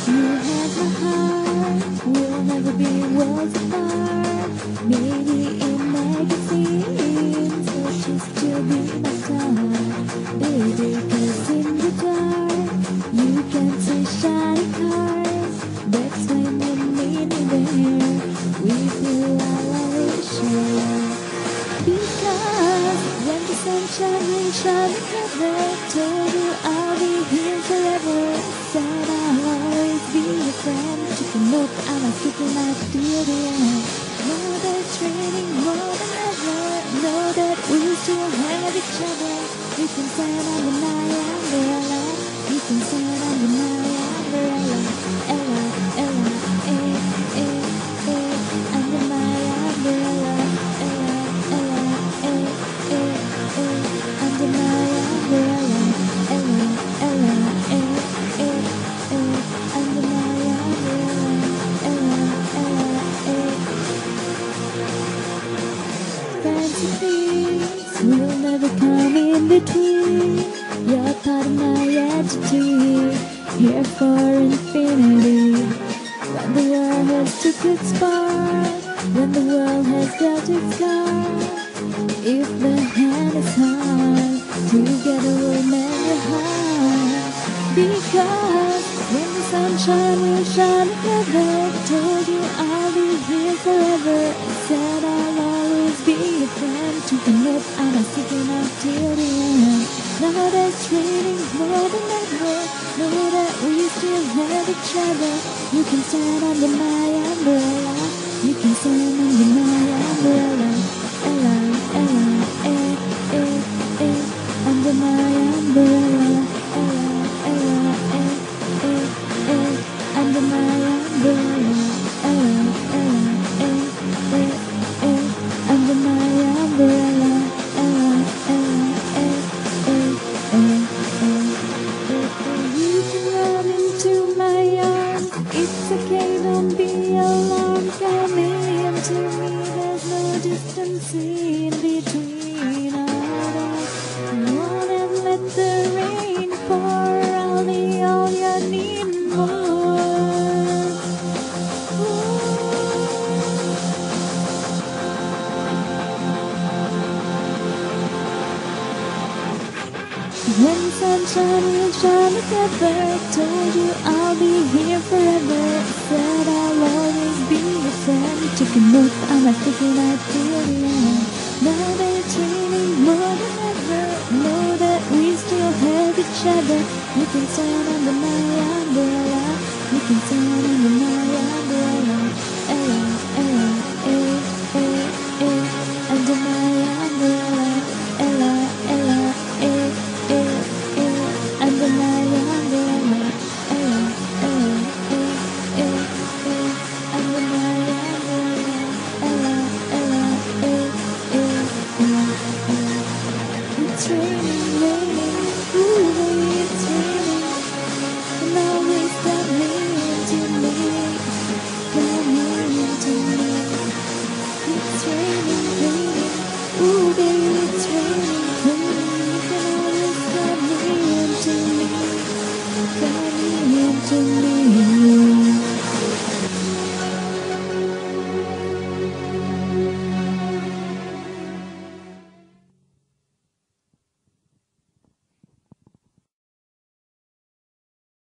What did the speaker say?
You have my heart, we'll never be worlds apart. Maybe in magazines, but you still be my star. Baby, 'cause in the dark, you can see shiny cars. That's when you need me there. We feel our share. Because when the sunshine will shine together, told you I'll be here forever. Said I'll always be your friend. Took a note and I'm sticking out till the end. Know that it's raining more than ever. Know that we still have each other. We can stand under my umbrella. We can stand under my umbrella. Ella, Ella, eh, eh, eh, under my umbrella. Ella, Ella, eh, eh, eh, under my umbrella. Ella, Ella, eh, eh, eh, under my umbrella. Ella, Ella, eh. Fancy things will never come in between. You're part of my attitude, here for infinity. When the world has took its part, when the world has dealt its card, if the hand is hard, together we'll mend your heart. Because when the sunshine will shine together, told you I'll be here forever. Said I'll always be your friend. Took a note and I'm sticking out till the end. Now that it's raining more than ever, know that we still have each other. You can stand under my umbrella. You can stand under my umbrella. Ella, Ella, eh, eh, eh, under my umbrella. Ella, Ella, eh, eh, eh, under my umbrella. Ella, Ella, eh, eh, eh, under my umbrella. Ella, Ella, eh, eh, eh, eh, eh. You can run into my arms. It's okay, don't be alarmed. Come into me, there's no distance in between us. Won't ever let the rain pour. I'll be all you need more. When the sunshine will shine together, told you I'll be here forever. Said I'll always be your friend. Took a note and I'm sticking out till the end. Now that it's raining more than ever, know that we still have each other. You can stand under my umbrella.